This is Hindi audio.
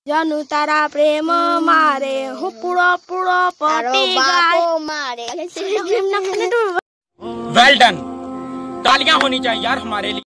जानू तारा प्रेम मारे हूँ पूरा पूरा पापी मारे। वेल डन, तालियां होनी चाहिए यार हमारे लिए।